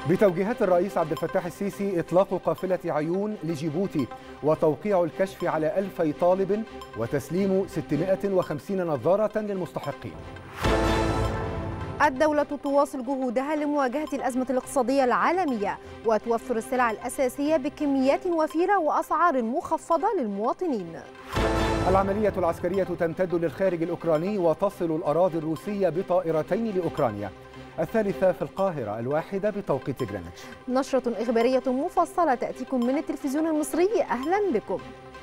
بتوجيهات الرئيس عبد الفتاح السيسي إطلاق قافلة عيون لجيبوتي وتوقيع الكشف على 2000 طالب وتسليم 650 نظارة للمستحقين. الدولة تواصل جهودها لمواجهة الأزمة الاقتصادية العالمية وتوفر السلع الأساسية بكميات وفيرة وأسعار مخفضة للمواطنين. العملية العسكرية تمتد للخارج الأوكراني وتصل الأراضي الروسية بطائرتين لأوكرانيا، الثالثة في القاهرة، الواحدة بتوقيت جرينتش. نشرة إخبارية مفصلة تأتيكم من التلفزيون المصري، أهلا بكم.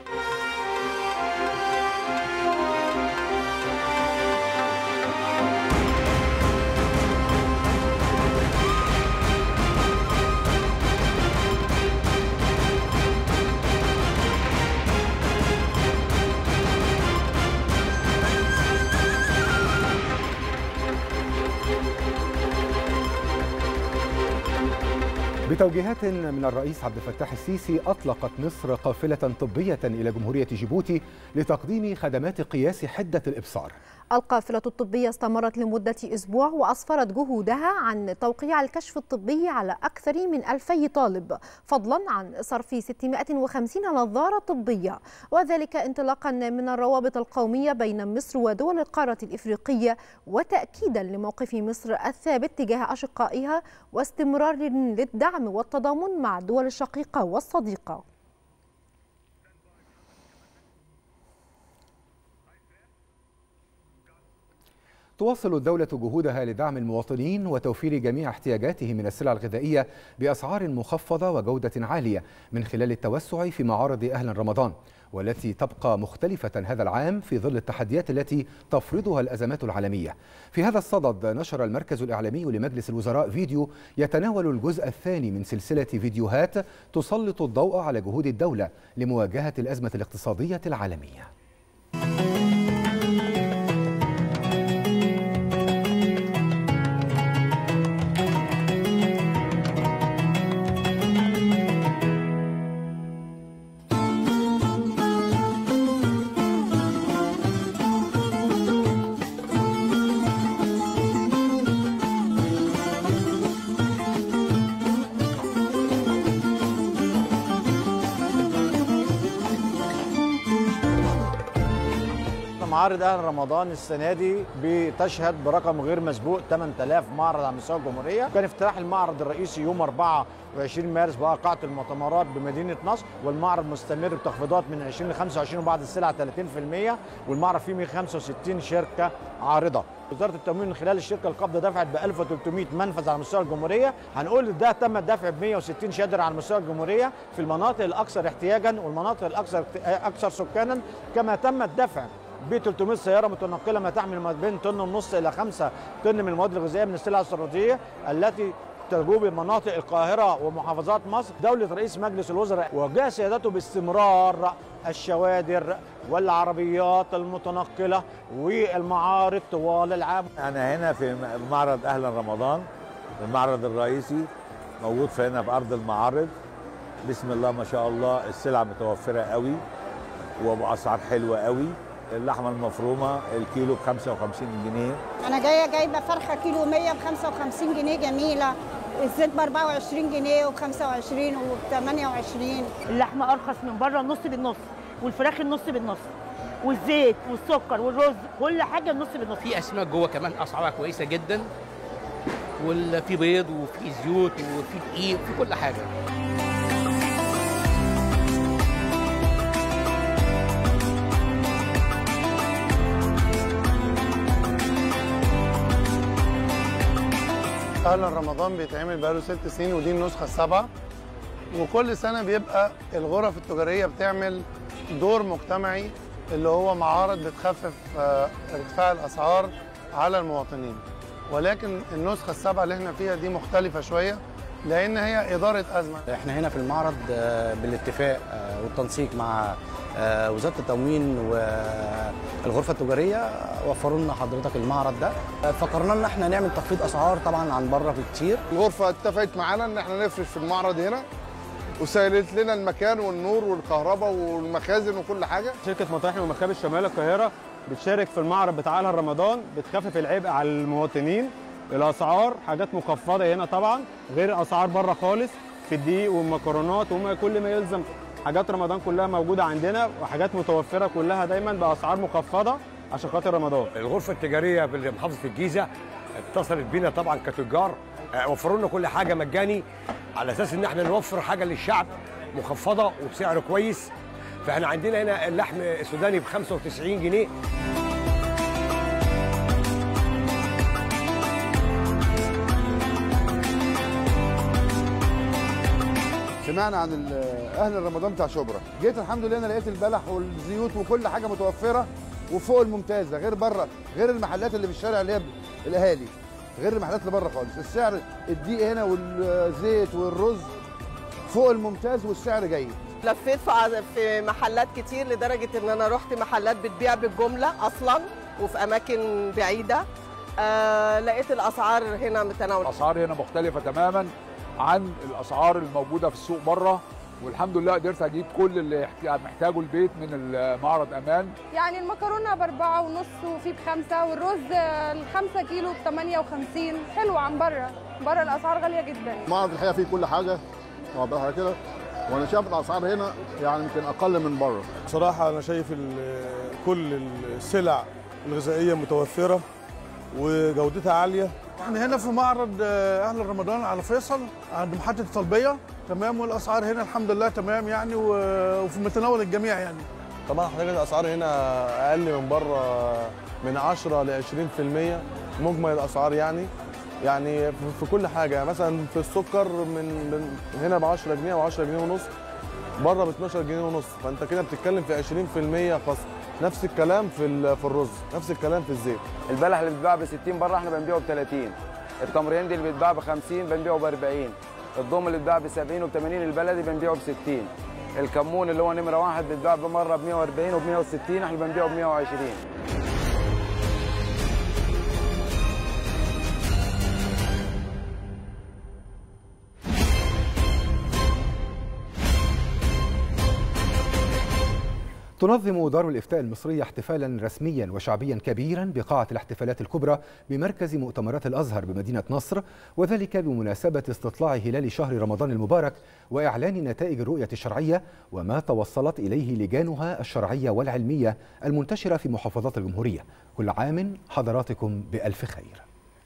بتوجيهات من الرئيس عبد الفتاح السيسي أطلقت مصر قافلة طبية إلى جمهورية جيبوتي لتقديم خدمات قياس حدة الإبصار. القافلة الطبية استمرت لمدة أسبوع وأسفرت جهودها عن توقيع الكشف الطبي على أكثر من 2000 طالب، فضلا عن صرف 650 نظارة طبية، وذلك انطلاقا من الروابط القومية بين مصر ودول القارة الإفريقية، وتأكيدا لموقف مصر الثابت تجاه أشقائها واستمرار للدعم والتضامن مع الدول الشقيقة والصديقة. تواصل الدولة جهودها لدعم المواطنين وتوفير جميع احتياجاتهم من السلع الغذائية بأسعار مخفضة وجودة عالية من خلال التوسع في معارض أهل رمضان، والتي تبقى مختلفة هذا العام في ظل التحديات التي تفرضها الأزمات العالمية. في هذا الصدد نشر المركز الإعلامي لمجلس الوزراء فيديو يتناول الجزء الثاني من سلسلة فيديوهات تسلط الضوء على جهود الدولة لمواجهة الأزمة الاقتصادية العالمية. معارض أهل رمضان السنة دي بتشهد برقم غير مسبوق 8000 معرض على مستوى الجمهورية. كان افتتاح المعرض الرئيسي يوم 24 مارس بقاعة المؤتمرات بمدينة نصر، والمعرض مستمر بتخفيضات من 20 ل 25 وبعض السلع 30%، والمعرض فيه 165 شركة عارضة. وزارة التموين من خلال الشركة القابضة دفعت ب 1300 منفذ على مستوى الجمهورية. هنقول ده تم الدفع ب 160 شادر على مستوى الجمهورية في المناطق الأكثر احتياجا والمناطق الأكثر سكانا، كما تم الدفع ب 300 سيارة متنقلة ما تحمل ما بين طن ونص إلى 5 طن من المواد الغذائية من السلع الاستراتيجية التي تجوب مناطق القاهرة ومحافظات مصر. دولة رئيس مجلس الوزراء وجه سيادته باستمرار الشوادر والعربيات المتنقلة والمعارض طوال العام. أنا هنا في معرض أهل رمضان، المعرض الرئيسي موجود هنا في أرض المعارض. بسم الله ما شاء الله، السلع متوفرة قوي وبأسعار حلوة قوي. اللحمة المفرومة الكيلو ب 55 جنيه. أنا جايبة فرخة كيلو 100 ب 55 جنيه جميلة. الزيت ب 24 جنيه وب 25 وب 28. اللحمة أرخص من بره النص بالنص، والفراخ النص بالنص، والزيت والسكر والرز كل حاجة النص بالنص. في أسماك جوه كمان أسعارها كويسة جدا، وفي بيض وفي زيوت وفي دقيق وفي كل حاجة. أهل رمضان بيتعمل بقاله 6 سنين ودي النسخة السابعة، وكل سنة بيبقى الغرف التجارية بتعمل دور مجتمعي اللي هو معارض بتخفف ارتفاع الأسعار على المواطنين. ولكن النسخة السابعة اللي احنا فيها دي مختلفة شوية لأن هي إدارة أزمة. احنا هنا في المعرض بالاتفاق والتنسيق مع وزارة التموين والغرفة التجارية وفروا لنا حضرتك المعرض ده، فكرنا ان احنا نعمل تخفيض اسعار طبعا عن بره بكتير. الغرفة اتفقت معانا ان احنا نفرش في المعرض هنا وسهلت لنا المكان والنور والكهرباء والمخازن وكل حاجة. شركة مطاحن ومكابس شمال القاهرة بتشارك في المعرض بتاع أهل رمضان، بتخفف العبء على المواطنين الاسعار حاجات مخفضه هنا طبعا غير اسعار بره خالص في الدقيق والمكرونات كل ما يلزم. حاجات رمضان كلها موجوده عندنا وحاجات متوفره كلها دايما باسعار مخفضه عشان خاطر رمضان. الغرفه التجاريه بمحافظه الجيزه اتصلت بينا طبعا كتجار، وفروا لنا كل حاجه مجاني على اساس ان احنا نوفر حاجه للشعب مخفضه وبسعر كويس. فاحنا عندنا هنا اللحم السوداني ب 95 جنيه. سمعنا عن اهل رمضان بتاع شبرا، جيت الحمد لله انا لقيت البلح والزيوت وكل حاجه متوفره وفوق الممتازه، غير بره، غير المحلات اللي في الشارع اللي هي الاهالي، غير المحلات اللي بره خالص. السعر الدقيق هنا والزيت والرز فوق الممتاز والسعر جيد. لفيت في محلات كتير لدرجه ان انا رحت محلات بتبيع بالجمله اصلا وفي اماكن بعيده. لقيت الاسعار هنا متناوله. الاسعار هنا مختلفه تماما عن الاسعار الموجوده في السوق بره، والحمد لله قدرت اجيب كل اللي محتاجه البيت من المعرض امان. يعني المكرونه ب4.5 وفي ب5، والرز ال5 كيلو ب58. حلو عن بره الاسعار غاليه جدا. المعرض الحقيقه فيه كل حاجه واضحه كده، وانا شايف الاسعار هنا يعني يمكن اقل من بره. بصراحه انا شايف كل السلع الغذائيه متوفره وجودتها عاليه. احنا هنا في معرض اهل رمضان على فيصل عند محطه الطلبيه، تمام، والاسعار هنا الحمد لله تمام يعني وفي متناول الجميع يعني. طبعا حضرتك الاسعار هنا اقل من بره من 10 ل 20% مجمل الاسعار يعني في كل حاجه. مثلا في السكر من هنا ب 10 جنيه او 10 جنيه ونص، بره ب 12 جنيه ونص، فانت كده بتتكلم في 20% خصم. نفس الكلام في الرز، نفس الكلام في الزيت. البلح اللي بيتباع ب 60 بره احنا بنبيعه ب 30. التمر هندي اللي بيتباع ب 50 بنبيعه ب 40. الضم اللي بيتباع ب 70 وب 80 البلدي بنبيعه ب 60. الكمون اللي هو نمره 1 بيتباع بمره ب 140 وب 160 احنا بنبيعه ب 120. تنظم دار الإفتاء المصرية احتفالا رسميا وشعبيا كبيرا بقاعة الاحتفالات الكبرى بمركز مؤتمرات الأزهر بمدينة نصر، وذلك بمناسبة استطلاع هلال شهر رمضان المبارك وإعلان نتائج الرؤية الشرعية وما توصلت إليه لجانها الشرعية والعلمية المنتشرة في محافظات الجمهورية. كل عام حضراتكم بألف خير.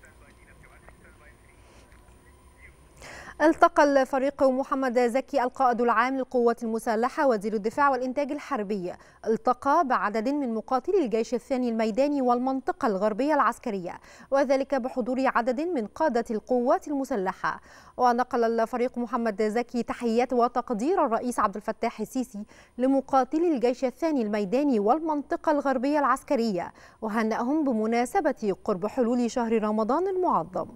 التقى الفريق محمد زكي القائد العام للقوات المسلحة وزير الدفاع والإنتاج الحربي التقى بعدد من مقاتلي الجيش الثاني الميداني والمنطقة الغربية العسكرية، وذلك بحضور عدد من قادة القوات المسلحة. ونقل الفريق محمد زكي تحيات وتقدير الرئيس عبد الفتاح السيسي لمقاتلي الجيش الثاني الميداني والمنطقة الغربية العسكرية، وهنأهم بمناسبة قرب حلول شهر رمضان المعظم.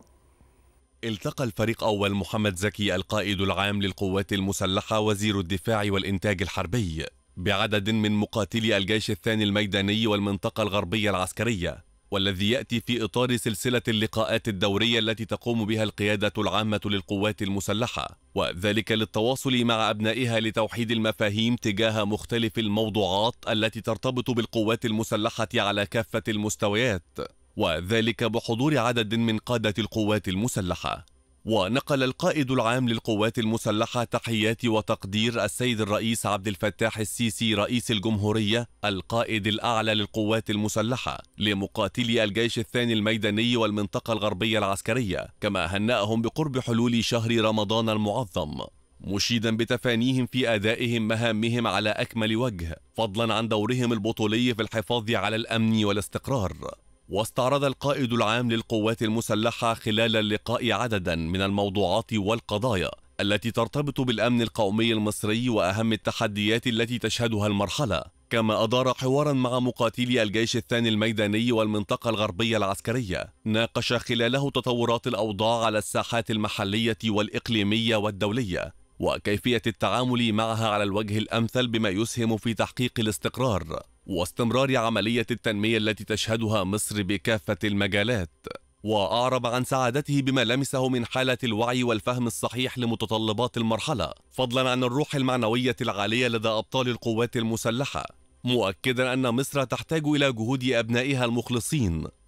التقى الفريق أول محمد زكي القائد العام للقوات المسلحة وزير الدفاع والإنتاج الحربي بعدد من مقاتلي الجيش الثاني الميداني والمنطقة الغربية العسكرية، والذي يأتي في إطار سلسلة اللقاءات الدورية التي تقوم بها القيادة العامة للقوات المسلحة، وذلك للتواصل مع أبنائها لتوحيد المفاهيم تجاه مختلف الموضوعات التي ترتبط بالقوات المسلحة على كافة المستويات، وذلك بحضور عدد من قادة القوات المسلحة. ونقل القائد العام للقوات المسلحة تحيات وتقدير السيد الرئيس عبد الفتاح السيسي رئيس الجمهورية القائد الأعلى للقوات المسلحة لمقاتلي الجيش الثاني الميداني والمنطقة الغربية العسكرية، كما هنأهم بقرب حلول شهر رمضان المعظم، مشيدا بتفانيهم في أدائهم مهامهم على أكمل وجه، فضلا عن دورهم البطولي في الحفاظ على الأمن والاستقرار. واستعرض القائد العام للقوات المسلحة خلال اللقاء عددا من الموضوعات والقضايا التي ترتبط بالأمن القومي المصري وأهم التحديات التي تشهدها المرحلة، كما أدار حوارا مع مقاتلي الجيش الثاني الميداني والمنطقة الغربية العسكرية ناقش خلاله تطورات الأوضاع على الساحات المحلية والإقليمية والدولية وكيفية التعامل معها على الوجه الأمثل بما يسهم في تحقيق الاستقرار واستمرار عملية التنمية التي تشهدها مصر بكافة المجالات. وأعرب عن سعادته بما لمسه من حالة الوعي والفهم الصحيح لمتطلبات المرحلة، فضلا عن الروح المعنوية العالية لدى أبطال القوات المسلحة، مؤكدا أن مصر تحتاج إلى جهود أبنائها المخلصين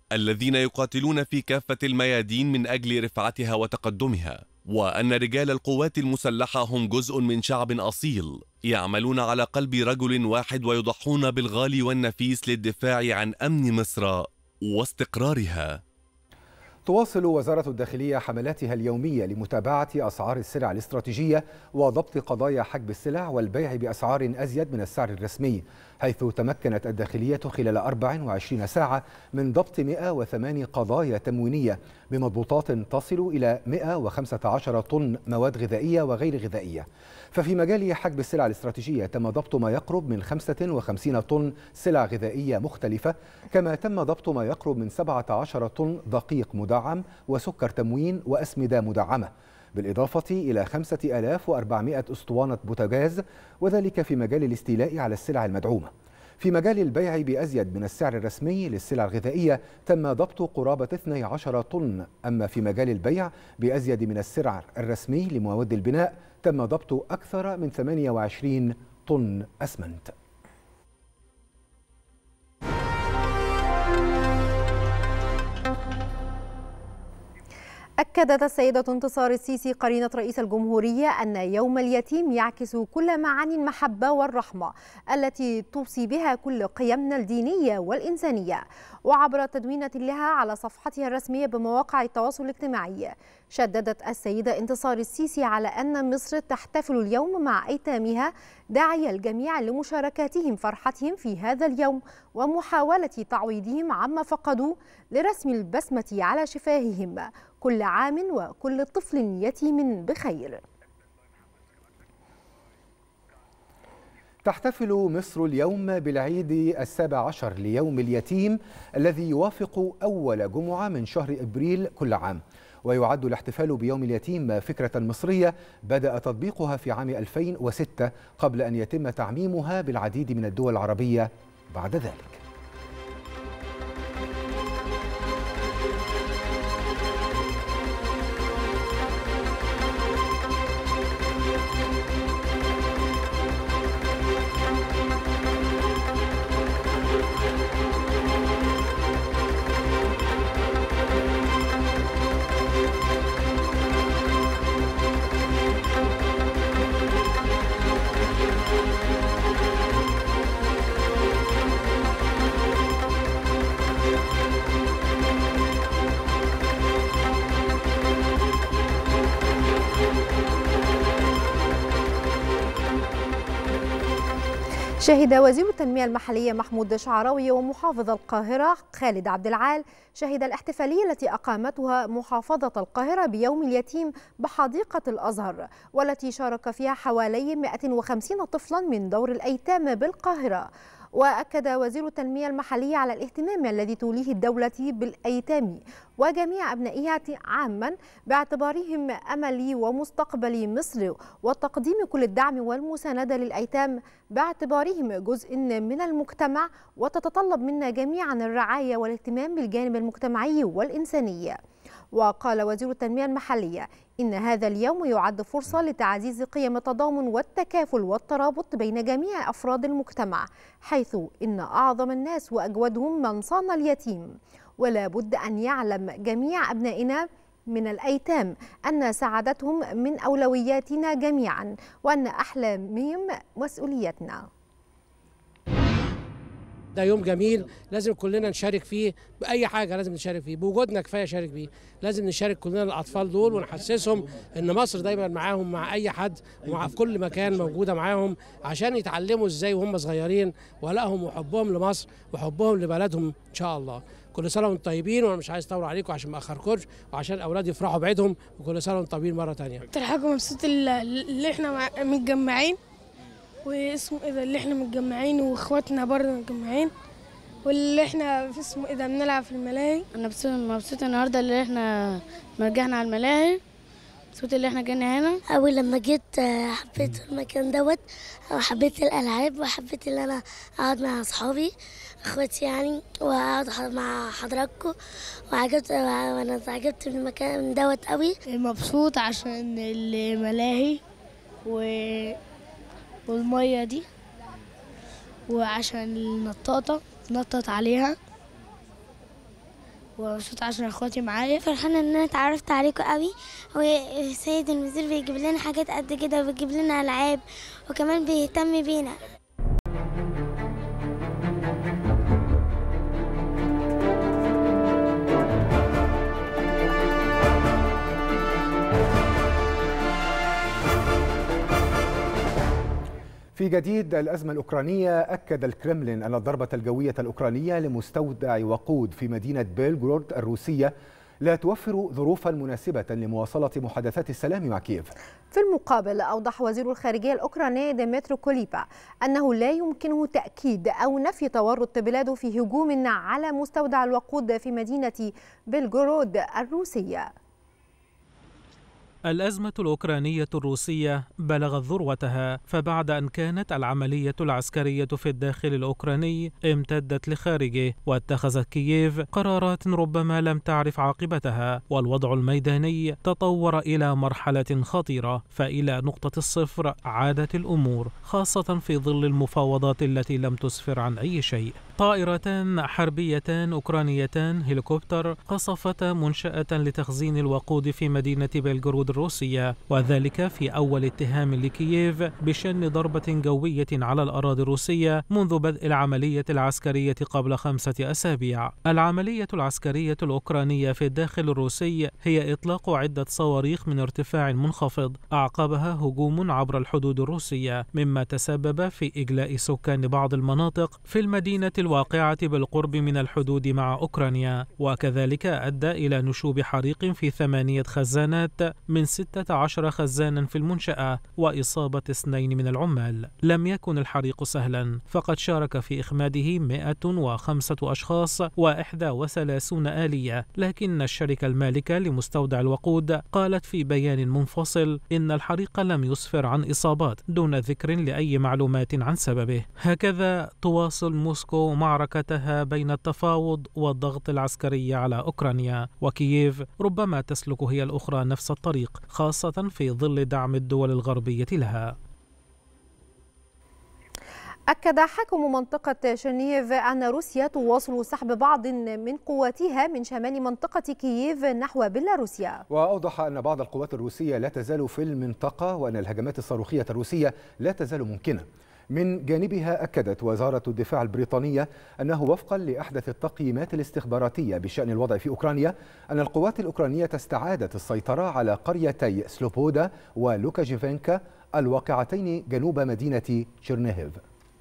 الذين يقاتلون في كافة الميادين من أجل رفعتها وتقدمها، وأن رجال القوات المسلحة هم جزء من شعب أصيل يعملون على قلب رجل واحد ويضحون بالغالي والنفيس للدفاع عن أمن مصر واستقرارها. تواصل وزارة الداخلية حملاتها اليومية لمتابعة أسعار السلع الاستراتيجية وضبط قضايا حجب السلع والبيع بأسعار أزيد من السعر الرسمي، حيث تمكنت الداخلية خلال 24 ساعة من ضبط 108 قضايا تموينية بمضبوطات تصل إلى 115 طن مواد غذائية وغير غذائية. ففي مجال حجب السلع الاستراتيجية تم ضبط ما يقرب من 55 طن سلع غذائية مختلفة، كما تم ضبط ما يقرب من 17 طن دقيق مدعم وسكر تموين وأسمدة مدعمة، بالإضافة إلى 5400 أسطوانة بوتاجاز، وذلك في مجال الاستيلاء على السلع المدعومة. في مجال البيع بأزيد من السعر الرسمي للسلع الغذائية تم ضبط قرابة 12 طن، أما في مجال البيع بأزيد من السعر الرسمي لمواد البناء تم ضبط أكثر من 28 طن أسمنت. أكدت السيدة انتصار السيسي قرينة رئيس الجمهورية أن يوم اليتيم يعكس كل معاني المحبة والرحمة التي توصي بها كل قيمنا الدينية والإنسانية. وعبر تدوينة لها على صفحتها الرسمية بمواقع التواصل الاجتماعي، شددت السيدة انتصار السيسي على أن مصر تحتفل اليوم مع أيتامها، داعية الجميع لمشاركتهم فرحتهم في هذا اليوم ومحاولة تعويضهم عما فقدوا لرسم البسمة على شفاههم. كل عام وكل طفل يتيم بخير. تحتفل مصر اليوم بالعيد 17 ليوم اليتيم الذي يوافق أول جمعة من شهر إبريل كل عام، ويعد الاحتفال بيوم اليتيم فكرة مصرية بدأ تطبيقها في عام 2006 قبل أن يتم تعميمها بالعديد من الدول العربية بعد ذلك. شهد وزير التنمية المحلية محمود شعراوي ومحافظ القاهرة خالد عبد العال الاحتفالية التي أقامتها محافظة القاهرة بيوم اليتيم بحديقة الأزهر، والتي شارك فيها حوالي 150 طفلا من دور الأيتام بالقاهرة. وأكد وزير التنمية المحلية على الاهتمام الذي توليه الدولة بالأيتام وجميع أبنائها عاما باعتبارهم أمل ومستقبل مصر، وتقديم كل الدعم والمساندة للأيتام باعتبارهم جزء من المجتمع، وتتطلب منا جميعا الرعاية والاهتمام بالجانب المجتمعي والإنساني. وقال وزير التنمية المحلية إن هذا اليوم يعد فرصة لتعزيز قيم التضامن والتكافل والترابط بين جميع أفراد المجتمع، حيث إن أعظم الناس وأجودهم من صان اليتيم، ولا بد أن يعلم جميع أبنائنا من الأيتام أن سعادتهم من أولوياتنا جميعا، وأن أحلامهم مسؤوليتنا. ده يوم جميل لازم كلنا نشارك فيه، بأي حاجة لازم نشارك فيه، بوجودنا كفاية شارك فيه، لازم نشارك كلنا الأطفال دول ونحسسهم إن مصر دايما معاهم مع أي حد ومع في كل مكان موجودة معاهم، عشان يتعلموا إزاي وهم صغيرين ولائهم وحبهم لمصر وحبهم لبلدهم إن شاء الله. كل سنة وانتم طيبين، وأنا مش عايز أطول عليكم عشان ما أخركمش وعشان الأولاد يفرحوا بعيدهم، وكل سنة وانتم طيبين مرة تانية. أكتر حاجة مبسوط اللي إحنا متجمعين، واسمه إيه ده اللي إحنا متجمعين وإخواتنا برضه متجمعين، واللي إحنا في اسمه إيه ده بنلعب في الملاهي. أنا مبسوطة النهاردة اللي إحنا رجعنا على الملاهي، مبسوطة اللي إحنا جينا هنا. أول لما جيت حبيت المكان دوت، وحبيت الألعاب، وحبيت إن أنا أقعد مع أصحابي اخواتي يعني، واقعد مع حضراتكم، وانا اتعجبت بالمكان دوت قوي. مبسوط عشان الملاهي والميه دي، وعشان النطاطه نطط عليها، ومبسوطة عشان اخواتي معايا. فرحانة ان انا اتعرفت عليكم قوي، والسيد المدير بيجيب لنا حاجات قد كده وبيجيب لنا العاب وكمان بيهتم بينا. في جديد الأزمة الأوكرانية، أكد الكرملين أن الضربة الجوية الأوكرانية لمستودع وقود في مدينة بيلغراد الروسية لا توفر ظروفا مناسبة لمواصلة محادثات السلام مع كييف. في المقابل أوضح وزير الخارجية الأوكراني ديمترو كوليبا أنه لا يمكنه تأكيد أو نفي تورط بلاده في هجوم على مستودع الوقود في مدينة بيلغراد الروسية. الأزمة الأوكرانية الروسية بلغت ذروتها، فبعد أن كانت العملية العسكرية في الداخل الأوكراني امتدت لخارجه، واتخذت كييف قرارات ربما لم تعرف عاقبتها، والوضع الميداني تطور إلى مرحلة خطيرة، فإلى نقطة الصفر عادت الأمور، خاصة في ظل المفاوضات التي لم تسفر عن أي شيء. طائرتان حربيتان أوكرانيتان هليكوبتر قصفتا منشأة لتخزين الوقود في مدينة بيلغراد الروسية، وذلك في أول اتهام لكييف بشن ضربة جوية على الأراضي الروسية منذ بدء العملية العسكرية قبل 5 أسابيع. العملية العسكرية الأوكرانية في الداخل الروسي هي إطلاق عدة صواريخ من ارتفاع منخفض، أعقبها هجوم عبر الحدود الروسية، مما تسبب في إجلاء سكان بعض المناطق في المدينة الواقعة بالقرب من الحدود مع أوكرانيا، وكذلك أدى إلى نشوب حريق في 8 خزانات من 16 خزانا في المنشأة وإصابة 2 من العمال. لم يكن الحريق سهلا، فقد شارك في إخماده 105 أشخاص و31 آلية، لكن الشركة المالكة لمستودع الوقود قالت في بيان منفصل إن الحريق لم يسفر عن إصابات، دون ذكر لأي معلومات عن سببه. هكذا تواصل موسكو معركتها بين التفاوض والضغط العسكري على أوكرانيا، وكييف ربما تسلك هي الأخرى نفس الطريق، خاصة في ظل دعم الدول الغربية لها. أكد حاكم منطقة شرنيف أن روسيا تواصل سحب بعض من قواتها من شمال منطقة كييف نحو بيلاروسيا. وأوضح أن بعض القوات الروسية لا تزال في المنطقة، وأن الهجمات الصاروخية الروسية لا تزال ممكنة. من جانبها أكدت وزارة الدفاع البريطانية أنه وفقا لأحدث التقييمات الاستخباراتية بشأن الوضع في أوكرانيا أن القوات الأوكرانية استعادت السيطرة على قريتي سلوبودا ولوكاجيفينكا الواقعتين جنوب مدينة تشيرنيهيف.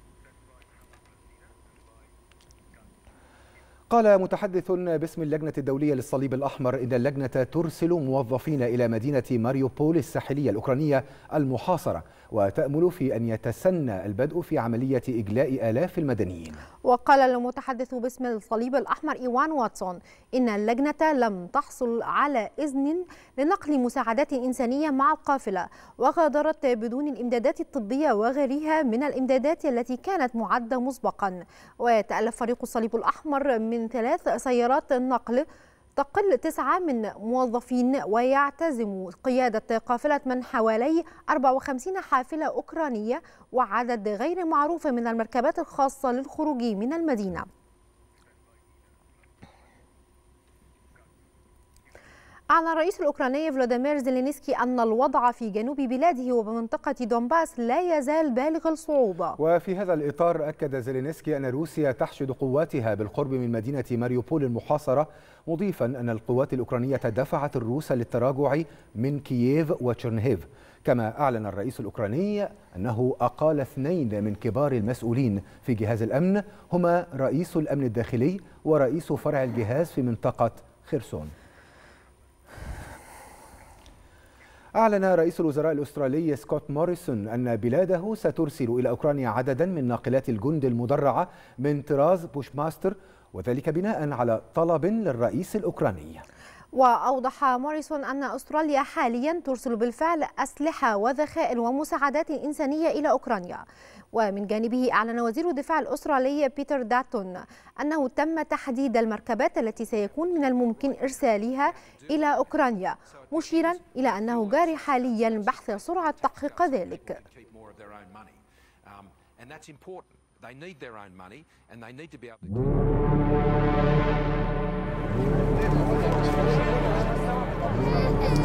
قال متحدث باسم اللجنة الدولية للصليب الأحمر إن اللجنة ترسل موظفين إلى مدينة ماريوبول الساحلية الأوكرانية المحاصرة، وتأمل في أن يتسنى البدء في عملية إجلاء آلاف المدنيين. وقال المتحدث باسم الصليب الأحمر إيوان واتسون إن اللجنة لم تحصل على إذن لنقل مساعدات إنسانية مع القافلة، وغادرت بدون الإمدادات الطبية وغيرها من الإمدادات التي كانت معدة مسبقا. ويتألف فريق الصليب الأحمر من 3 سيارات نقل تقل 9 من موظفين، ويعتزم قيادة قافلة من حوالي 54 حافلة أوكرانية وعدد غير معروف من المركبات الخاصة للخروج من المدينة. أعلن الرئيس الأوكراني فلاديمير زيلينسكي أن الوضع في جنوب بلاده وبمنطقة دونباس لا يزال بالغ الصعوبة. وفي هذا الإطار أكد زيلينسكي أن روسيا تحشد قواتها بالقرب من مدينة ماريوبول المحاصرة، مضيفا أن القوات الأوكرانية دفعت الروس للتراجع من كييف وتشيرنيهيف. كما أعلن الرئيس الأوكراني أنه أقال 2 من كبار المسؤولين في جهاز الأمن، هما رئيس الأمن الداخلي ورئيس فرع الجهاز في منطقة خيرسون. أعلن رئيس الوزراء الأسترالي سكوت موريسون أن بلاده سترسل إلى أوكرانيا عددا من ناقلات الجند المدرعة من طراز بوشماستر، وذلك بناء على طلب للرئيس الأوكراني. وأوضح موريسون أن أستراليا حاليا ترسل بالفعل أسلحة وذخائر ومساعدات إنسانية إلى أوكرانيا. ومن جانبه أعلن وزير الدفاع الأسترالي بيتر داتون أنه تم تحديد المركبات التي سيكون من الممكن إرسالها إلى أوكرانيا، مشيرا إلى أنه جاري حاليا بحث سرعة تحقيق ذلك.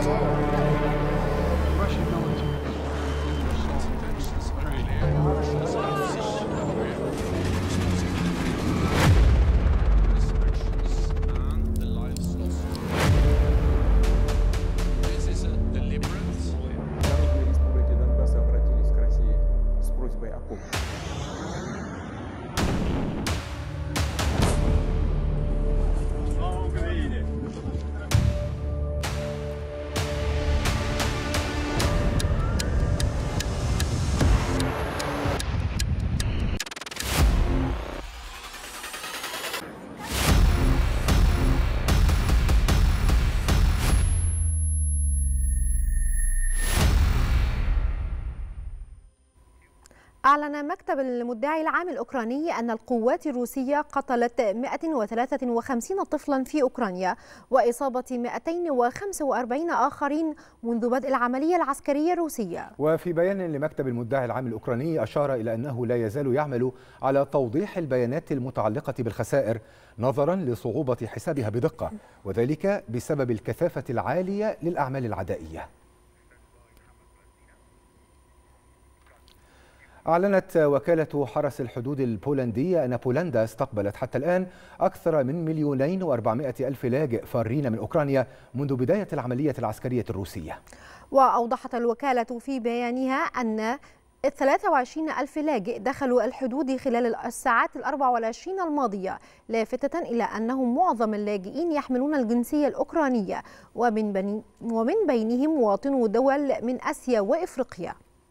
أعلن مكتب المدعي العام الأوكراني أن القوات الروسية قتلت 153 طفلا في أوكرانيا وإصابة 245 آخرين منذ بدء العملية العسكرية الروسية. وفي بيان لمكتب المدعي العام الأوكراني أشار إلى أنه لا يزال يعمل على توضيح البيانات المتعلقة بالخسائر نظرا لصعوبة حسابها بدقة، وذلك بسبب الكثافة العالية للأعمال العدائية. أعلنت وكالة حرس الحدود البولندية أن بولندا استقبلت حتى الآن أكثر من 2,400,000 لاجئ فارين من أوكرانيا منذ بداية العملية العسكرية الروسية. وأوضحت الوكالة في بيانها أن 23,000 لاجئ دخلوا الحدود خلال الساعات 24 الماضية، لافتة إلى أنهم معظم اللاجئين يحملون الجنسية الأوكرانية ومن بينهم مواطنو دول من آسيا وإفريقيا.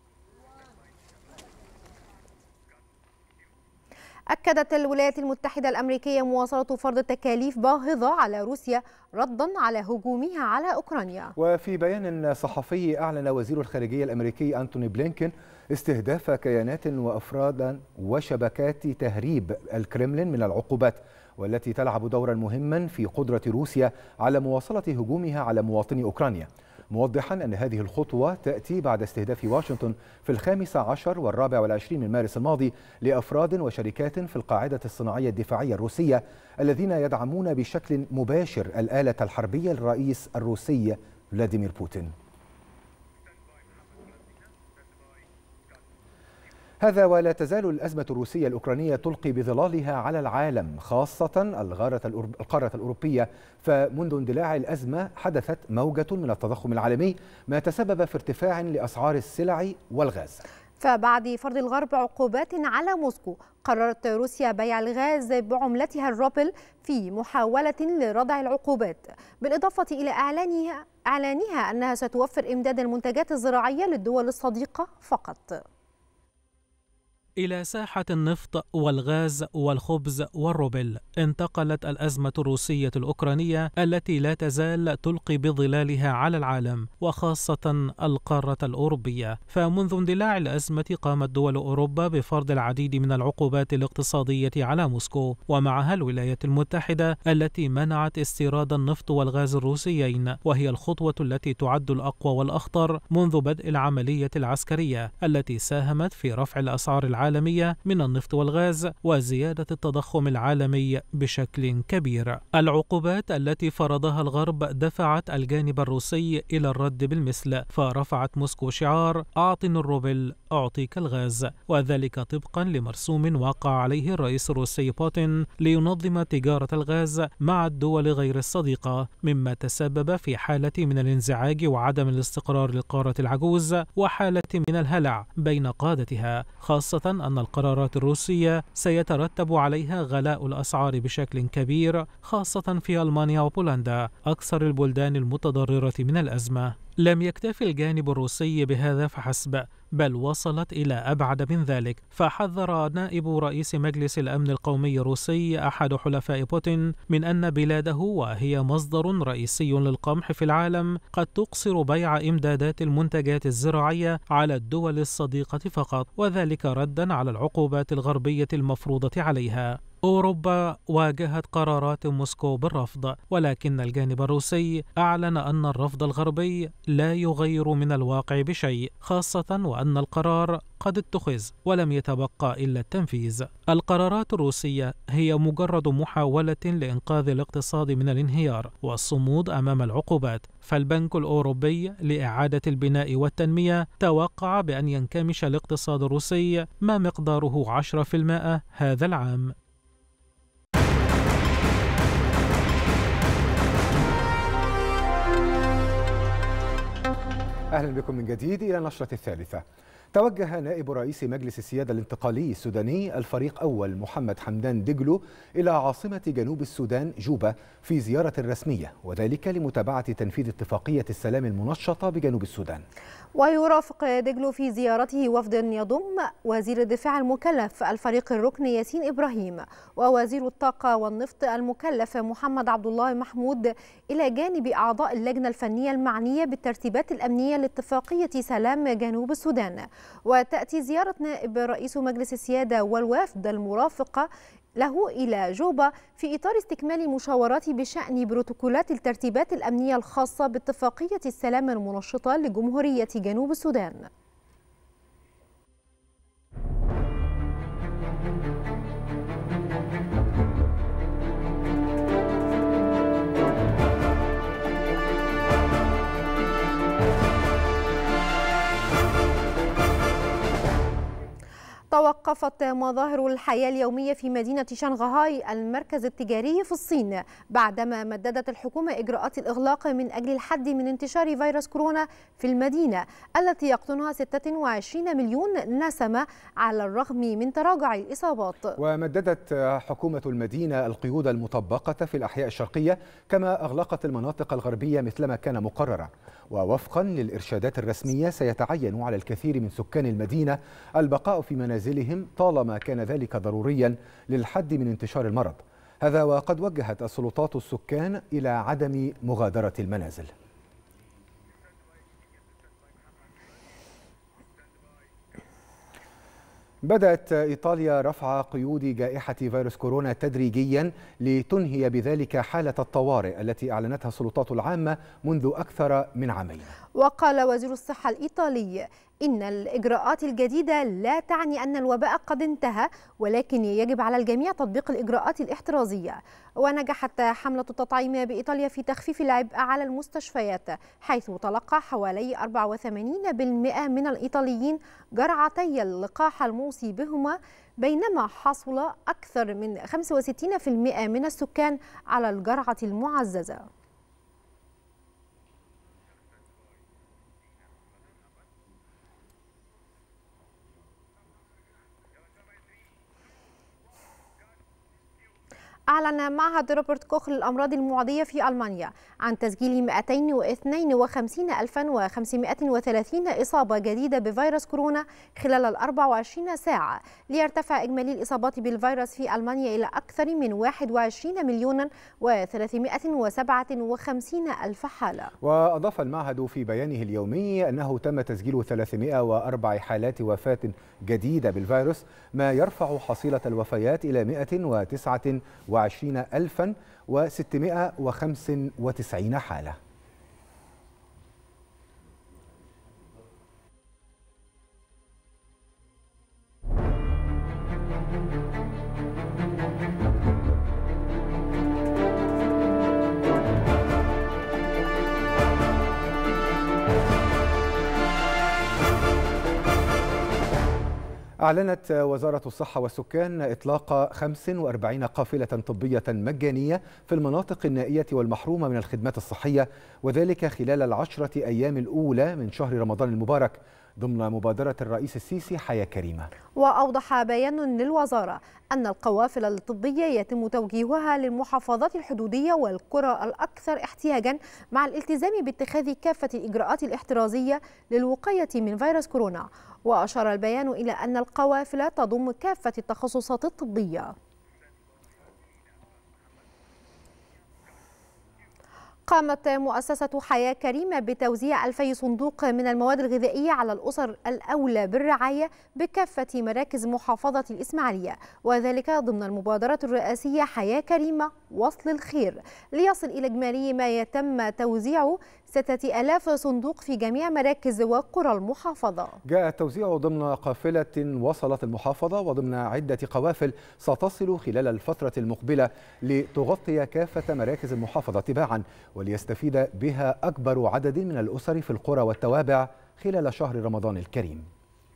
أكدت الولايات المتحدة الأمريكية مواصلة فرض تكاليف باهظة على روسيا ردا على هجومها على أوكرانيا. وفي بيان صحفي أعلن وزير الخارجية الأمريكي أنتوني بلينكين استهداف كيانات وأفراد وشبكات تهريب الكرملين من العقوبات، والتي تلعب دورا مهما في قدرة روسيا على مواصلة هجومها على مواطني أوكرانيا، موضحا أن هذه الخطوة تأتي بعد استهداف واشنطن في 15 و24 من مارس الماضي لأفراد وشركات في القاعدة الصناعية الدفاعية الروسية الذين يدعمون بشكل مباشر الآلة الحربية للرئيس الروسي فلاديمير بوتين. هذا ولا تزال الأزمة الروسية الأوكرانية تلقي بظلالها على العالم، خاصة القارة الأوروبية، فمنذ اندلاع الأزمة حدثت موجة من التضخم العالمي ما تسبب في ارتفاع لأسعار السلع والغاز. فبعد فرض الغرب عقوبات على موسكو، قررت روسيا بيع الغاز بعملتها الروبل في محاولة لردع العقوبات، بالإضافة إلى إعلانها أنها ستوفر إمداد المنتجات الزراعية للدول الصديقة فقط. إلى ساحة النفط والغاز والخبز والروبل انتقلت الأزمة الروسية الأوكرانية التي لا تزال تلقي بظلالها على العالم وخاصة القارة الأوروبية. فمنذ اندلاع الأزمة قامت دول أوروبا بفرض العديد من العقوبات الاقتصادية على موسكو، ومعها الولايات المتحدة التي منعت استيراد النفط والغاز الروسيين، وهي الخطوة التي تعد الأقوى والأخطر منذ بدء العملية العسكرية التي ساهمت في رفع الأسعار العالمية من النفط والغاز وزيادة التضخم العالمي بشكل كبير. العقوبات التي فرضها الغرب دفعت الجانب الروسي إلى الرد بالمثل، فرفعت موسكو شعار أعطني الروبل أعطيك الغاز، وذلك طبقا لمرسوم وقع عليه الرئيس الروسي بوتين لينظم تجارة الغاز مع الدول غير الصديقة، مما تسبب في حالة من الانزعاج وعدم الاستقرار للقارة العجوز وحالة من الهلع بين قادتها، خاصة أن القرارات الروسية سيترتب عليها غلاء الأسعار بشكل كبير، خاصة في ألمانيا وبولندا أكثر البلدان المتضررة من الأزمة. لم يكتفي الجانب الروسي بهذا فحسب، بل وصلت إلى أبعد من ذلك، فحذر نائب رئيس مجلس الأمن القومي الروسي أحد حلفاء بوتين من أن بلاده، وهي مصدر رئيسي للقمح في العالم، قد تقصر بيع إمدادات المنتجات الزراعية على الدول الصديقة فقط، وذلك ردا على العقوبات الغربية المفروضة عليها. أوروبا واجهت قرارات موسكو بالرفض، ولكن الجانب الروسي أعلن أن الرفض الغربي لا يغير من الواقع بشيء، خاصة وأن القرار قد اتخذ ولم يتبقى إلا التنفيذ. القرارات الروسية هي مجرد محاولة لإنقاذ الاقتصاد من الانهيار والصمود أمام العقوبات، فالبنك الأوروبي لإعادة البناء والتنمية توقع بأن ينكمش الاقتصاد الروسي ما مقداره 10% هذا العام. أهلا بكم من جديد إلى النشرة الثالثة. توجه نائب رئيس مجلس السيادة الانتقالي السوداني الفريق أول محمد حمدان دجلو إلى عاصمة جنوب السودان جوبا في زيارة رسمية، وذلك لمتابعة تنفيذ اتفاقية السلام المنشطة بجنوب السودان. ويرافق دجلو في زيارته وفد يضم وزير الدفاع المكلف الفريق الركن ياسين إبراهيم ووزير الطاقة والنفط المكلف محمد عبد الله محمود، إلى جانب أعضاء اللجنة الفنية المعنية بالترتيبات الأمنية لاتفاقية سلام جنوب السودان. وتأتي زيارة نائب رئيس مجلس السيادة والوفد المرافقة له إلى جوبا في إطار استكمال المشاورات بشأن بروتوكولات الترتيبات الأمنية الخاصة باتفاقية السلام المنشطة لجمهورية جنوب السودان. توقفت مظاهر الحياة اليومية في مدينة شنغهاي المركز التجاري في الصين بعدما مددت الحكومة إجراءات الإغلاق من أجل الحد من انتشار فيروس كورونا في المدينة التي يقطنها 26 مليون نسمة على الرغم من تراجع الإصابات. ومددت حكومة المدينة القيود المطبقة في الأحياء الشرقية، كما أغلقت المناطق الغربية مثلما كان مقررا. ووفقا للإرشادات الرسمية سيتعين على الكثير من سكان المدينة البقاء في منازلهم طالما كان ذلك ضروريا للحد من انتشار المرض. هذا وقد وجهت السلطات السكان إلى عدم مغادرة المنازل. بدأت إيطاليا رفع قيود جائحة فيروس كورونا تدريجيا لتنهي بذلك حالة الطوارئ التي أعلنتها السلطات العامة منذ أكثر من عامين. وقال وزير الصحة الإيطالي إن الإجراءات الجديدة لا تعني أن الوباء قد انتهى، ولكن يجب على الجميع تطبيق الإجراءات الاحترازية. ونجحت حملة التطعيم بإيطاليا في تخفيف العبء على المستشفيات، حيث تلقى حوالي 84% من الإيطاليين جرعتي اللقاح الموصي بهما، بينما حصل أكثر من 65% من السكان على الجرعة المعززة. أعلن معهد روبرت كوخ للأمراض المعدية في ألمانيا عن تسجيل 252,530 إصابة جديدة بفيروس كورونا خلال 24 ساعة، ليرتفع إجمالي الإصابات بالفيروس في ألمانيا إلى أكثر من 21,357,000 حالة. وأضاف المعهد في بيانه اليومي أنه تم تسجيل 304 حالات وفاة جديدة بالفيروس، ما يرفع حصيلة الوفيات إلى 129,695 حالة. أعلنت وزارة الصحة والسكان إطلاق 45 قافلة طبية مجانية في المناطق النائية والمحرومة من الخدمات الصحية، وذلك خلال 10 أيام الأولى من شهر رمضان المبارك ضمن مبادرة الرئيس السيسي حياة كريمة. وأوضح بيان للوزارة أن القوافل الطبية يتم توجيهها للمحافظات الحدودية والقرى الأكثر احتياجا، مع الالتزام باتخاذ كافة الإجراءات الاحترازية للوقاية من فيروس كورونا. وأشار البيان إلى أن القوافل تضم كافة التخصصات الطبية. قامت مؤسسة حياة كريمة بتوزيع 2000 صندوق من المواد الغذائية على الأسر الأولى بالرعاية بكافة مراكز محافظة الإسماعيلية، وذلك ضمن المبادرة الرئاسية حياة كريمة وصل الخير، ليصل إلى إجمالي ما يتم توزيعه 6000 صندوق في جميع مراكز وقرى المحافظة. جاء التوزيع ضمن قافلة وصلت المحافظة وضمن عدة قوافل ستصل خلال الفترة المقبلة لتغطي كافة مراكز المحافظة تباعا، وليستفيد بها أكبر عدد من الأسر في القرى والتوابع خلال شهر رمضان الكريم.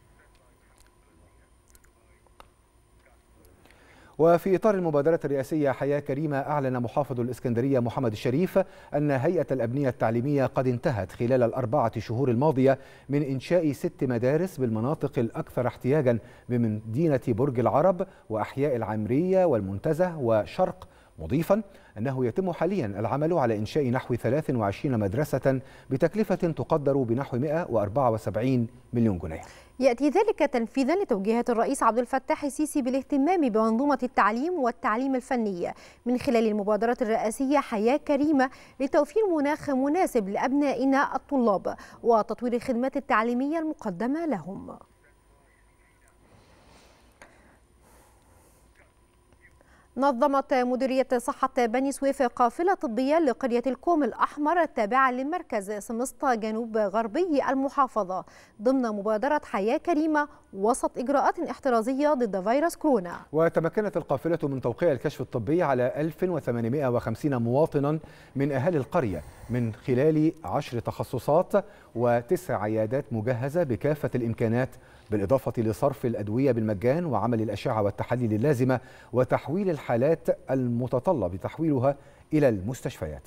وفي إطار المبادرة الرئاسية حياة كريمة، أعلن محافظ الإسكندرية محمد الشريف أن هيئة الأبنية التعليمية قد انتهت خلال ال4 شهور الماضية من إنشاء 6 مدارس بالمناطق الأكثر احتياجا بمدينة برج العرب وأحياء العمرية والمنتزه وشرق، مضيفا أنه يتم حاليا العمل على إنشاء نحو 23 مدرسة بتكلفة تقدر بنحو 174 مليون جنيه. يأتي ذلك تنفيذا لتوجيهات الرئيس عبد الفتاح السيسي بالاهتمام بمنظومة التعليم والتعليم الفني من خلال المبادرة الرئاسية حياة كريمة لتوفير مناخ مناسب لأبنائنا الطلاب وتطوير الخدمات التعليمية المقدمة لهم. نظمت مديرية صحة بني سويف قافلة طبية لقرية الكوم الأحمر التابعة لمركز سمسطة جنوب غربي المحافظة ضمن مبادرة حياة كريمة وسط إجراءات احترازية ضد فيروس كورونا. وتمكنت القافلة من توقيع الكشف الطبي على 1850 مواطنا من أهالي القرية من خلال 10 تخصصات و9 عيادات مجهزة بكافة الإمكانات، بالإضافة لصرف الأدوية بالمجان وعمل الأشعة والتحاليل اللازمة وتحويل الحالات المتطلب تحويلها إلى المستشفيات.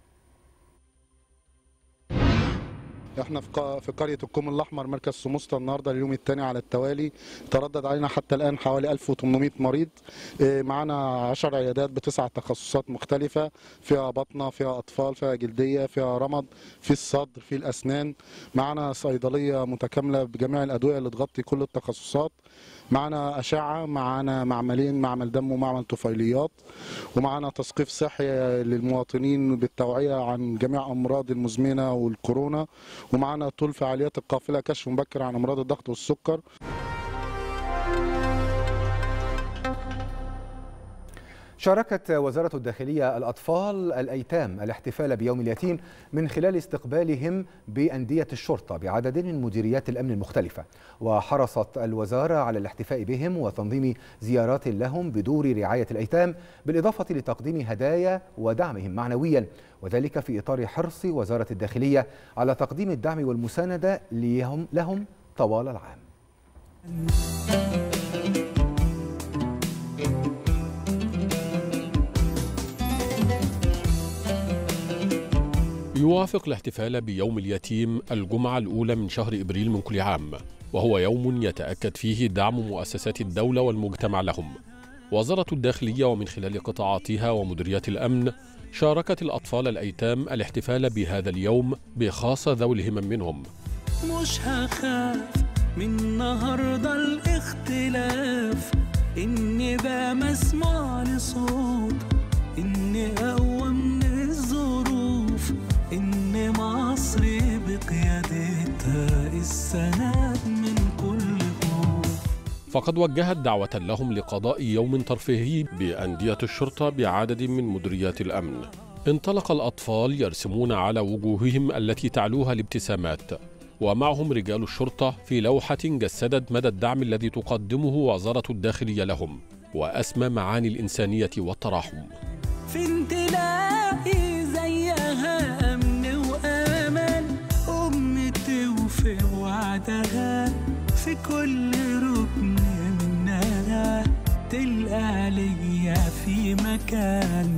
احنا في قريه الكوم الاحمر مركز سمسطة النهارده اليوم الثاني على التوالي، تردد علينا حتى الان حوالي 1800 مريض. معانا 10 عيادات ب9 تخصصات مختلفه، فيها بطنه، فيها اطفال، فيها جلديه، فيها رمد، في الصدر، في الاسنان. معانا صيدليه متكامله بجميع الادويه اللي تغطي كل التخصصات. معانا اشعه، معانا معملين، معمل دم ومعمل طفيليات، ومعانا تثقيف صحي للمواطنين بالتوعيه عن جميع امراض المزمنه والكورونا، ومعانا طول فعاليات القافله كشف مبكر عن امراض الضغط والسكر. شاركت وزارة الداخلية الأطفال الأيتام الاحتفال بيوم اليتيم من خلال استقبالهم بأندية الشرطة بعدد من مديريات الأمن المختلفة، وحرصت الوزارة على الاحتفاء بهم وتنظيم زيارات لهم بدور رعاية الأيتام، بالإضافة لتقديم هدايا ودعمهم معنويا، وذلك في إطار حرص وزارة الداخلية على تقديم الدعم والمساندة لهم طوال العام. يوافق الاحتفال بيوم اليتيم الجمعة الأولى من شهر إبريل من كل عام، وهو يوم يتأكد فيه دعم مؤسسات الدولة والمجتمع لهم. وزارة الداخلية ومن خلال قطاعاتها ومديريات الأمن شاركت الأطفال الأيتام الاحتفال بهذا اليوم بخاصة ذوي الهمم منهم. مش هخاف من النهارده الاختلاف، إني بقى مسموع لصوت، إني أقوى من الظروف، إن مصر بقيادتها السند من كل خوف. فقد وجهت دعوة لهم لقضاء يوم ترفيهي بأندية الشرطة بعدد من مديريات الأمن. انطلق الأطفال يرسمون على وجوههم التي تعلوها الابتسامات، ومعهم رجال الشرطة في لوحة جسدت مدى الدعم الذي تقدمه وزارة الداخلية لهم وأسمى معاني الإنسانية والتراحم. فين تلاقي زيها أمن وأمان، أم توفي وعدها في كل ركن منها، تلقى ليا في مكان.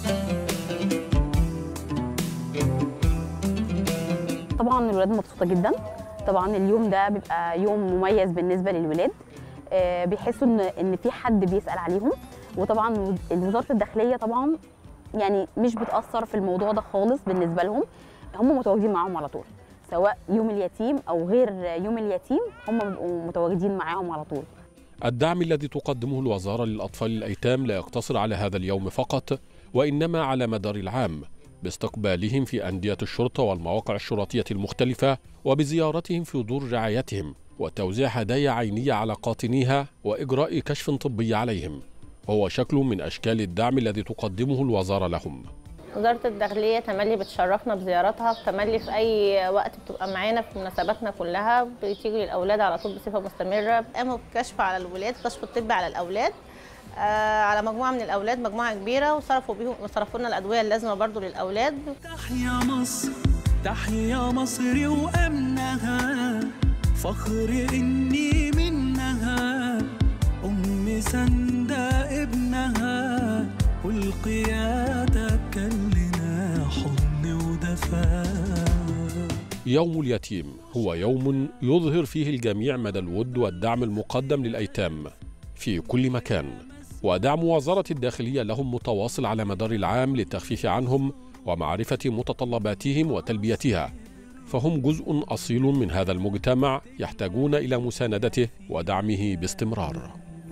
طبعا الولاد مبسوطة جدا، طبعا اليوم ده بيبقى يوم مميز بالنسبة للولاد، بيحسوا ان في حد بيسأل عليهم. وطبعا وزارة الداخلية طبعا يعني مش بتأثر في الموضوع ده خالص بالنسبة لهم، هم متواجدين معاهم على طول، سواء يوم اليتيم أو غير يوم اليتيم هم بيبقوا متواجدين معاهم على طول. الدعم الذي تقدمه الوزارة للأطفال الأيتام لا يقتصر على هذا اليوم فقط، وإنما على مدار العام، باستقبالهم في أندية الشرطة والمواقع الشرطية المختلفة وبزيارتهم في دور رعايتهم وتوزيع هدايا عينية على قاطنيها وإجراء كشف طبي عليهم، وهو شكل من أشكال الدعم الذي تقدمه الوزارة لهم. وزارة الداخلية تملي بتشرفنا بزياراتها، تملي في أي وقت بتبقى معانا في مناسباتنا كلها بتيجي للأولاد على طول بصفة مستمرة. قاموا بكشف على الولاد، كشف الطبي على الأولاد على مجموعة من الأولاد، مجموعة كبيرة، وصرفوا لنا الأدوية اللازمة برضو للأولاد. تحيا مصر، تحيا مصر وأمنها، فخر إني منها، أم سندة ابنها، والقيادة كلنا حضن ودفاء. يوم اليتيم هو يوم يظهر فيه الجميع مدى الود والدعم المقدم للأيتام في كل مكان، ودعم وزارة الداخلية لهم متواصل على مدار العام للتخفيف عنهم ومعرفة متطلباتهم وتلبيتها، فهم جزء أصيل من هذا المجتمع يحتاجون إلى مساندته ودعمه باستمرار.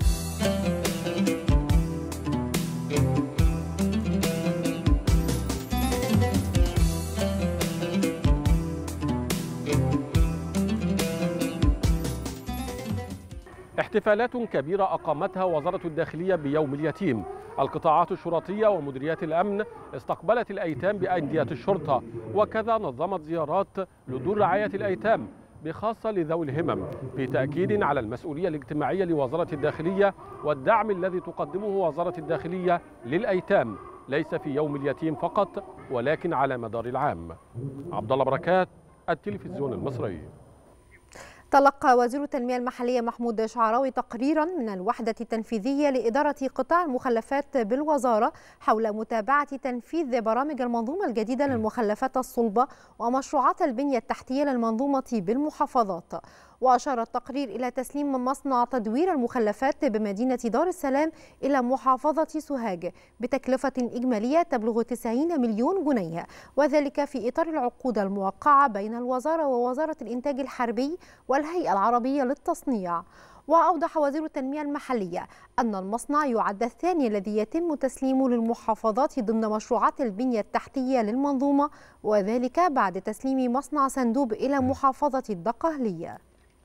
احتفالات كبيرة أقامتها وزارة الداخلية بيوم اليتيم. القطاعات الشرطية ومديريات الأمن استقبلت الأيتام بأندية الشرطة، وكذا نظمت زيارات لدور رعاية الأيتام بخاصة لذوي الهمم، في تأكيد على المسؤولية الاجتماعية لوزارة الداخلية والدعم الذي تقدمه وزارة الداخلية للأيتام ليس في يوم اليتيم فقط ولكن على مدار العام. عبد الله بركات، التلفزيون المصري. تلقى وزير التنمية المحلية محمود شعراوي تقريرا من الوحدة التنفيذية لإدارة قطاع المخلفات بالوزارة حول متابعة تنفيذ برامج المنظومة الجديدة للمخلفات الصلبة ومشروعات البنية التحتية للمنظومة بالمحافظات. وأشار التقرير إلى تسليم مصنع تدوير المخلفات بمدينة دار السلام إلى محافظة سوهاج بتكلفة إجمالية تبلغ 90 مليون جنيه، وذلك في إطار العقود الموقعة بين الوزارة ووزارة الإنتاج الحربي والهيئة العربية للتصنيع. وأوضح وزير التنمية المحلية أن المصنع يعد الثاني الذي يتم تسليمه للمحافظات ضمن مشروعات البنية التحتية للمنظومة، وذلك بعد تسليم مصنع سندوب إلى محافظة الدقهلية.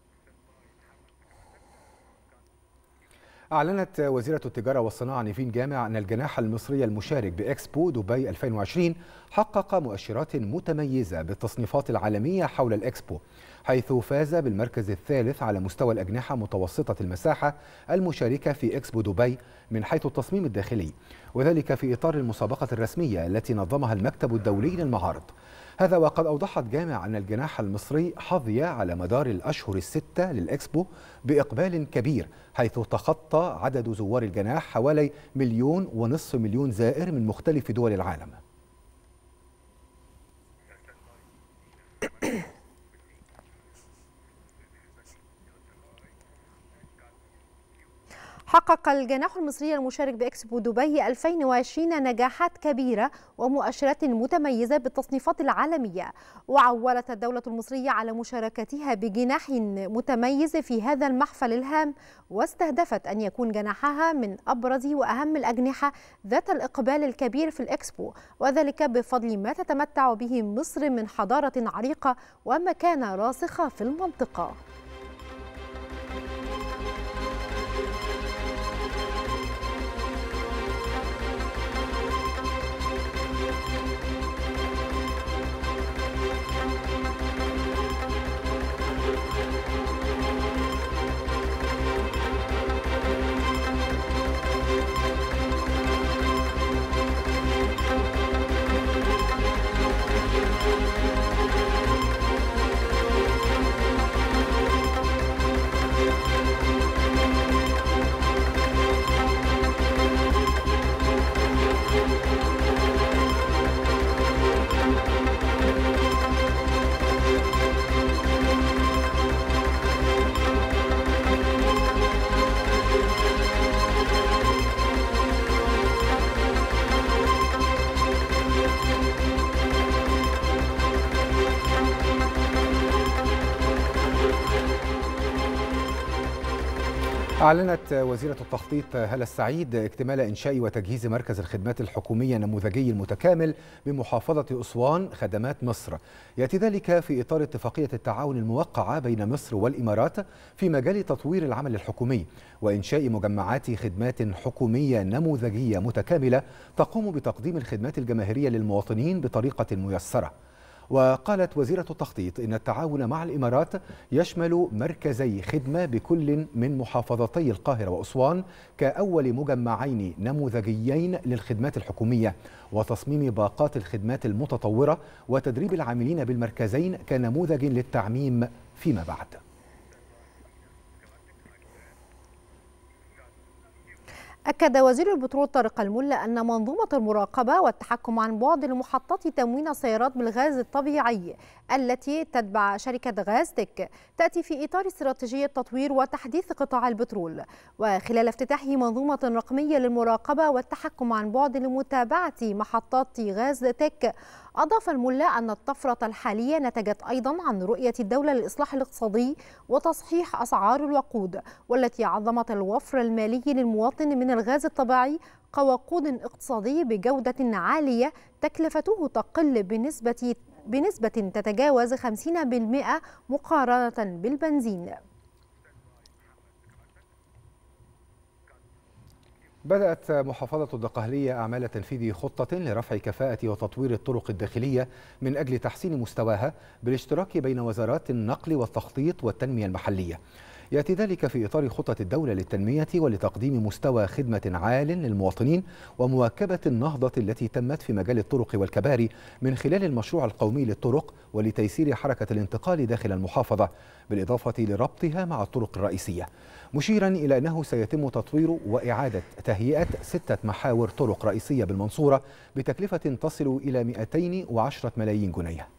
أعلنت وزيرة التجارة والصناعة نيفين جامع أن الجناح المصري المشارك بإكسبو دبي 2020 حقق مؤشرات متميزة بالتصنيفات العالمية حول الإكسبو، حيث فاز بالمركز الثالث على مستوى الأجنحة متوسطة المساحة المشاركة في إكسبو دبي من حيث التصميم الداخلي، وذلك في إطار المسابقة الرسمية التي نظمها المكتب الدولي للمعارض. هذا وقد أوضحت جامع أن الجناح المصري حظي على مدار الأشهر الستة للإكسبو بإقبال كبير، حيث تخطى عدد زوار الجناح حوالي 1.5 مليون زائر من مختلف دول العالم. حقق الجناح المصري المشارك بإكسبو دبي 2020 نجاحات كبيرة ومؤشرات متميزة بالتصنيفات العالمية، وعولت الدولة المصرية على مشاركتها بجناح متميز في هذا المحفل الهام، واستهدفت أن يكون جناحها من أبرز وأهم الأجنحة ذات الإقبال الكبير في الإكسبو، وذلك بفضل ما تتمتع به مصر من حضارة عريقة ومكانة راسخة في المنطقة. أعلنت وزيرة التخطيط هالة السعيد اكتمال إنشاء وتجهيز مركز الخدمات الحكومية النموذجي المتكامل بمحافظة أسوان خدمات مصر. يأتي ذلك في إطار اتفاقية التعاون الموقعة بين مصر والإمارات في مجال تطوير العمل الحكومي وإنشاء مجمعات خدمات حكومية نموذجية متكاملة تقوم بتقديم الخدمات الجماهيرية للمواطنين بطريقة ميسرة. وقالت وزيرة التخطيط إن التعاون مع الإمارات يشمل مركزي خدمة بكل من محافظتي القاهرة وأسوان كأول مجمعين نموذجيين للخدمات الحكومية، وتصميم باقات الخدمات المتطورة وتدريب العاملين بالمركزين كنموذج للتعميم فيما بعد. أكد وزير البترول طارق الملا أن منظومة المراقبة والتحكم عن بعد لمحطات تموين السيارات بالغاز الطبيعي التي تتبع شركة غازتك تأتي في إطار استراتيجية تطوير وتحديث قطاع البترول، وخلال افتتاحه منظومة رقمية للمراقبة والتحكم عن بعد لمتابعة محطات غازتك. أضاف الملا أن الطفرة الحالية نتجت أيضا عن رؤية الدولة للإصلاح الاقتصادي وتصحيح أسعار الوقود، والتي عظمت الوفر المالي للمواطن من الغاز الطبيعي كوقود اقتصادي بجودة عالية تكلفته تقل بنسبة تتجاوز 50% مقارنة بالبنزين. بدأت محافظة الدقهلية أعمال تنفيذ خطة لرفع كفاءة وتطوير الطرق الداخلية من أجل تحسين مستواها بالاشتراك بين وزارات النقل والتخطيط والتنمية المحلية. يأتي ذلك في إطار خطة الدولة للتنمية ولتقديم مستوى خدمة عال للمواطنين ومواكبة النهضة التي تمت في مجال الطرق والكباري من خلال المشروع القومي للطرق ولتيسير حركة الانتقال داخل المحافظة، بالإضافة لربطها مع الطرق الرئيسية، مشيرا إلى أنه سيتم تطوير وإعادة تهيئة 6 محاور طرق رئيسية بالمنصورة بتكلفة تصل إلى 210 ملايين جنيه.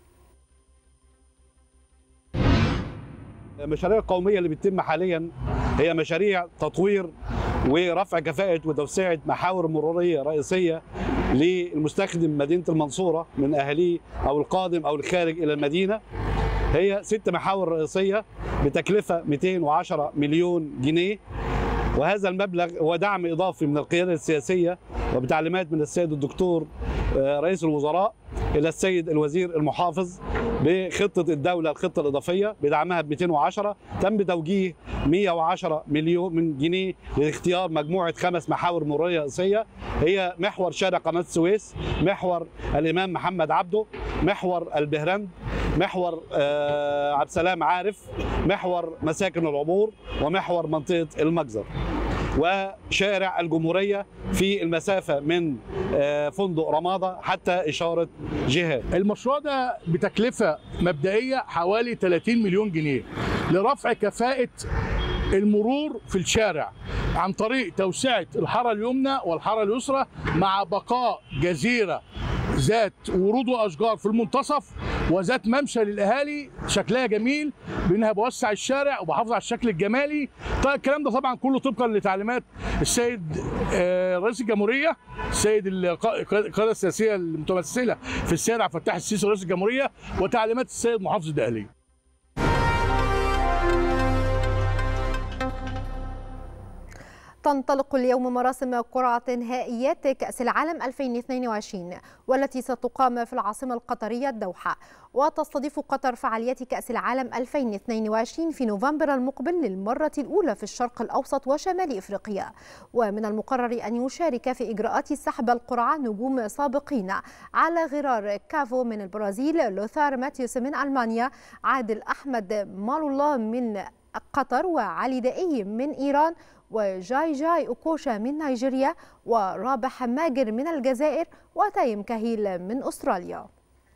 المشاريع القومية اللي بتتم حاليا هي مشاريع تطوير ورفع كفاءة وتوسعة محاور مرورية رئيسية للمستخدم مدينة المنصورة من أهاليه أو القادم أو الخارج إلى المدينة. هي 6 محاور رئيسية بتكلفة 210 مليون جنيه، وهذا المبلغ هو دعم إضافي من القيادة السياسية وبتعليمات من السيد الدكتور رئيس الوزراء إلى السيد الوزير المحافظ بخطة الدولة الخطة الإضافية بدعمها ب 210. تم توجيه 110 مليون من جنيه لاختيار مجموعة 5 محاور مرورية رئيسية، هي محور شارع قناة السويس، محور الإمام محمد عبده، محور البهرند، محور عبد السلام عارف، محور مساكن العبور، ومحور منطقة المجزر، وشارع الجمهورية في المسافة من فندق رمادة حتى إشارة جهاد. المشروع ده بتكلفة مبدئية حوالي 30 مليون جنيه لرفع كفاءة المرور في الشارع عن طريق توسعة الحارة اليمنى والحارة اليسرى مع بقاء جزيرة ذات ورود واشجار في المنتصف وذات ممشى للاهالي شكلها جميل، بانها بوسع الشارع وبحافظ على الشكل الجمالي. طيب الكلام ده طبعا كله طبقا لتعليمات السيد رئيس الجمهوريه، السيد القياده السياسيه المتمثله في السيد عبد الفتاح السيسي رئيس الجمهوريه، وتعليمات السيد محافظ الدقهليه. تنطلق اليوم مراسم قرعة نهائيات كأس العالم 2022 والتي ستقام في العاصمة القطرية الدوحة، وتستضيف قطر فعاليات كأس العالم 2022 في نوفمبر المقبل للمرة الأولى في الشرق الأوسط وشمال إفريقيا. ومن المقرر أن يشارك في إجراءات سحب القرعة نجوم سابقين على غرار كافو من البرازيل، لوثار ماتيوس من ألمانيا، عادل أحمد مال الله من قطر، وعلي دائي من إيران، وجاي أوكوشا من نيجيريا، ورابح ماجر من الجزائر، وتايم كهيل من أستراليا.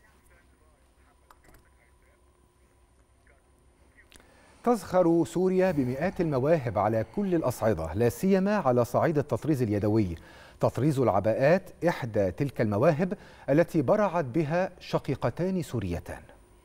تزخر سوريا بمئات المواهب على كل الأصعدة، لا سيما على صعيد التطريز اليدوي. تطريز العباءات إحدى تلك المواهب التي برعت بها شقيقتان سوريتان.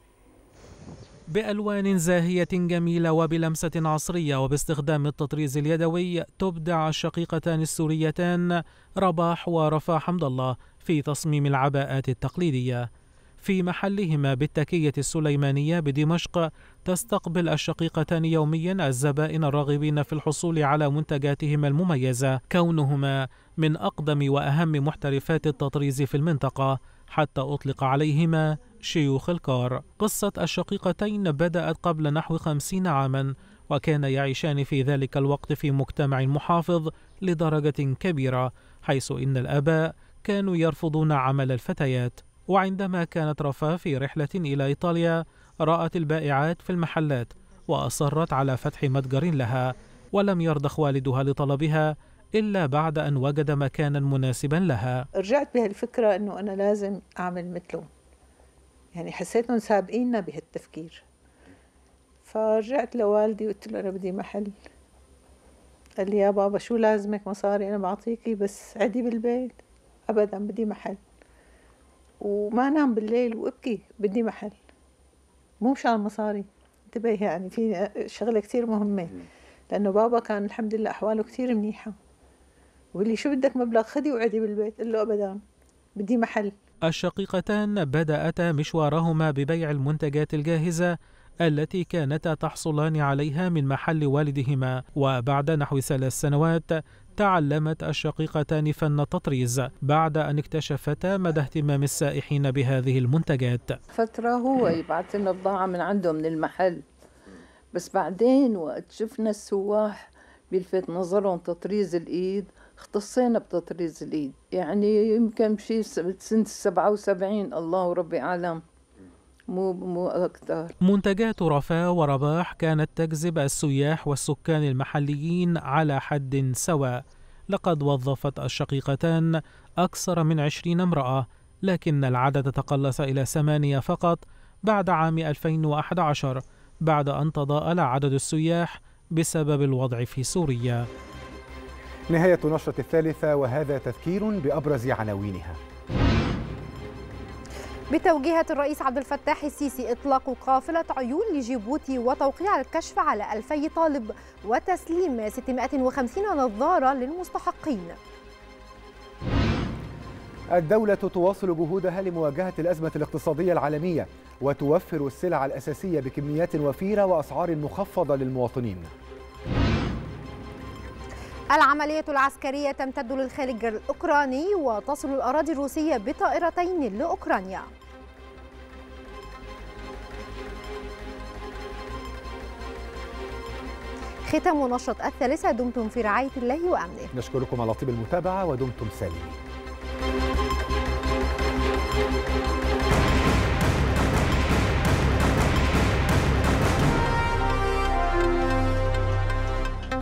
بألوان زاهية جميلة وبلمسة عصرية وباستخدام التطريز اليدوي تبدع الشقيقتان السوريتان رباح ورفاه حمد الله في تصميم العباءات التقليدية. في محلهما بالتكية السليمانية بدمشق تستقبل الشقيقتان يوميا الزبائن الراغبين في الحصول على منتجاتهما المميزة، كونهما من أقدم وأهم محترفات التطريز في المنطقة، حتى أطلق عليهما شيوخ الكار. قصة الشقيقتين بدأت قبل نحو 50 عاما، وكان يعيشان في ذلك الوقت في مجتمع محافظ لدرجة كبيرة، حيث إن الآباء كانوا يرفضون عمل الفتيات. وعندما كانت رفاه في رحلة إلى إيطاليا رأت البائعات في المحلات وأصرت على فتح متجر لها، ولم يرضخ والدها لطلبها إلا بعد أن وجد مكانا مناسبا لها. رجعت بهالفكرة أنه أنا لازم أعمل مثلهم، يعني حسيتهم سابقيننا بهالتفكير. فرجعت لوالدي وقلت له أنا بدي محل. قال لي يا بابا شو لازمك مصاري، أنا بعطيكي بس عدي بالبيت. أبدا بدي محل، وما نام بالليل وابكي بدي محل، مو مشان مصاري. انتبه، يعني في شغلة كتير مهمة، لأنه بابا كان الحمد لله أحواله كتير منيحة، وقال لي شو بدك مبلغ خدي وعدي بالبيت. قال له أبدا بدي محل. الشقيقتان بدأتا مشوارهما ببيع المنتجات الجاهزة التي كانتا تحصلان عليها من محل والدهما، وبعد نحو 3 سنوات تعلمت الشقيقتان فن التطريز بعد أن اكتشفتا مدى اهتمام السائحين بهذه المنتجات. فترة هو يبعث لنا بضاعة من عنده من المحل، بس بعدين وقت شفنا السواح بيلفت نظرهم تطريز الإيد، اختصينا بتطريز الإيد. يعني يمكن بشي سنة 77 الله وربي أعلم، مو أكثر. منتجات رفاه ورباح كانت تجذب السياح والسكان المحليين على حد سواء. لقد وظفت الشقيقتان أكثر من 20 امرأة، لكن العدد تقلص إلى 8 فقط بعد عام 2011 بعد أن تضاءل عدد السياح بسبب الوضع في سوريا. نهاية نشرة الثالثة، وهذا تذكير بأبرز عناوينها. بتوجيهات الرئيس عبد الفتاح السيسي إطلاق قافلة عيون لجيبوتي وتوقيع الكشف على 2000 طالب وتسليم 650 نظارة للمستحقين. الدولة تواصل جهودها لمواجهة الأزمة الاقتصادية العالمية وتوفر السلع الأساسية بكميات وفيرة وأسعار مخفضة للمواطنين. العملية العسكرية تمتد للخارج الأوكراني وتصل الأراضي الروسية بطائرتين لأوكرانيا. ختام نشرة الثالثة، دمتم في رعاية الله وأمنه. نشكركم على طيب المتابعة ودمتم سالمين.